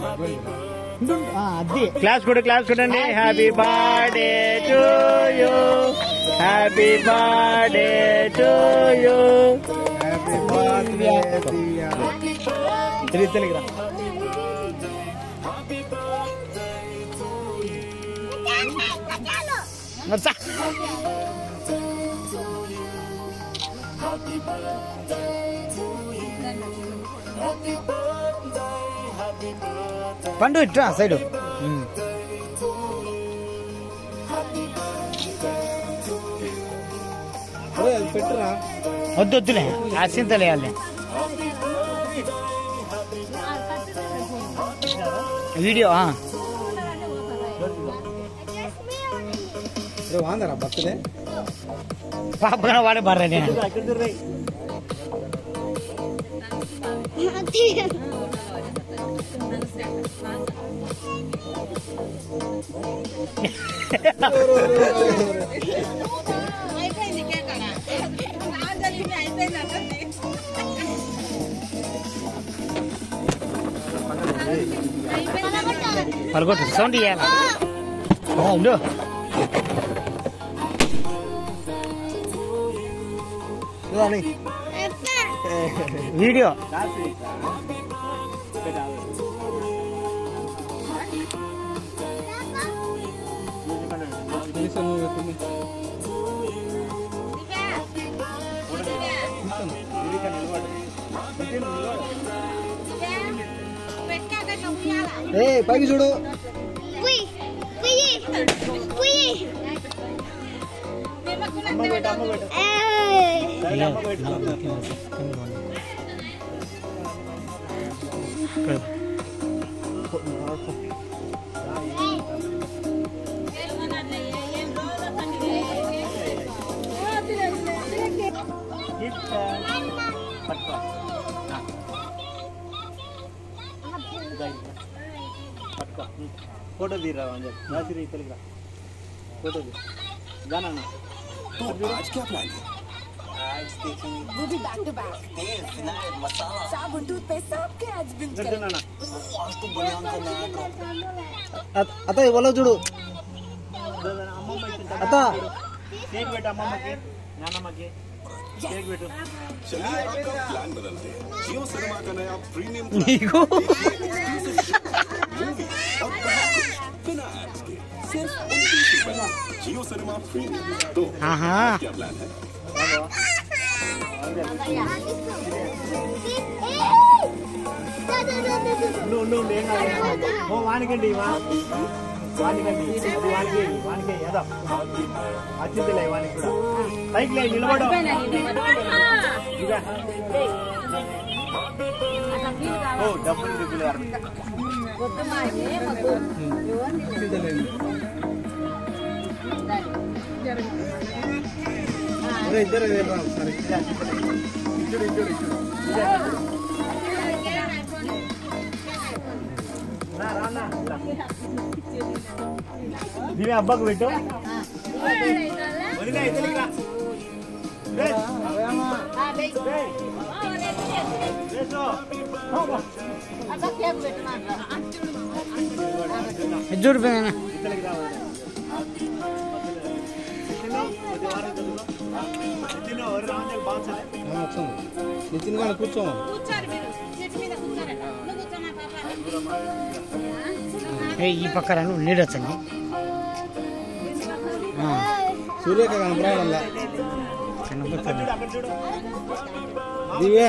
అది క్లాస్ కొడండి. Happy birthday to you, happy birthday to you, happy birthday తెలుగురా. పండు ఇట్రా సైడు. పెట్టురా. వద్దులే ఆశింతలే వాళ్ళే. వీడియో వాందరా బర్త్డే పాప వాడే బర్రే. నేను పలుకొట్టు సౌండ్ ఇయ్యాలి. ఉండు వీడియో. పైకి చూడు. फोटो दी रहा हूँ राशि तेलगा फोटो दी जाना ना। तो आज क्या प्लान है? आज देखेंगे वो भी बैक टू बैक तेल फिनाइल मसाला साबुन टूथपेस्ट सबके आज बिंज करेंगे ना। आज तो बनियान का नया ड्रॉप आता ये बोलो जुड़ो आता केक बेटा मम्मा के नाना के केक बेटो। चलिए आपका प्लान बदलते हैं। जियो सिनेमा का नया प्रीमियम सिर्फ 29 रुपए। Jio Cinema premium. तो क्या प्लान है? वो वानिकंडी वानिकंडी वानिके यादा अच्छिदिले वानिक కూడా పైకి లే నిలబడు ఓ డబ్బులు దిగులారు కొత్తమాయే మగు ఇచ్చిదిలే అరే ఇద్దరు రేరా సరే ఇచ్చుడు రానా దివే అబ్బకు పెట్టు వదిలే ఇదలిరా బేస్ అవయమా బేస్ బేస్ హోగో అబ్బ కేక్ పెట్టనా జోడు బేనా ఇదలిరా నితిన్ ఒక రౌండ్ బాల్సలే నితిన్ గాని కూర్చో కూర్చోరు మీరు చెట్టు మీద కూర్చోరట నువ్వు కూర్చోమా పాపా ఈ పక్కన నీడొచ్చండి సూర్యక కనపడాల కనపడుతుంది దివ్య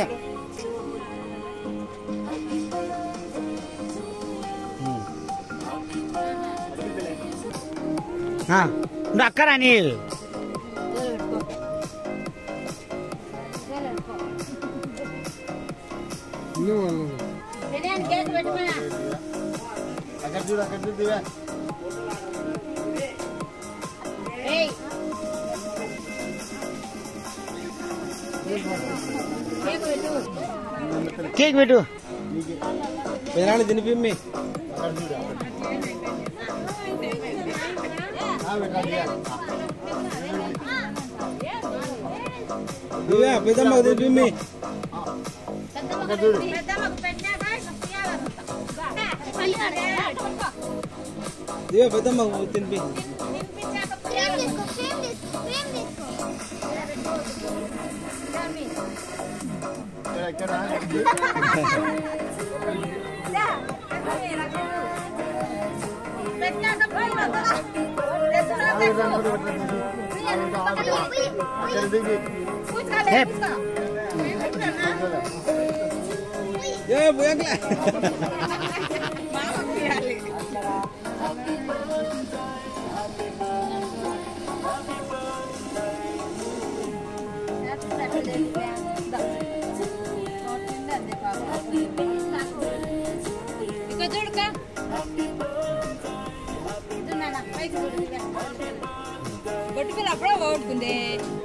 అక్కరా నీ అక్కడ చూడు దివ్య కేక్ పెట్టు పేరాని తినిపిమ్మి దివ్య పెద్దమ్మకు తినిపిమ్మి దివ్య పెద్దమ్మ తినిపి. గట్టి పిల్ల అప్పుడే పోగొట్టుకుంది.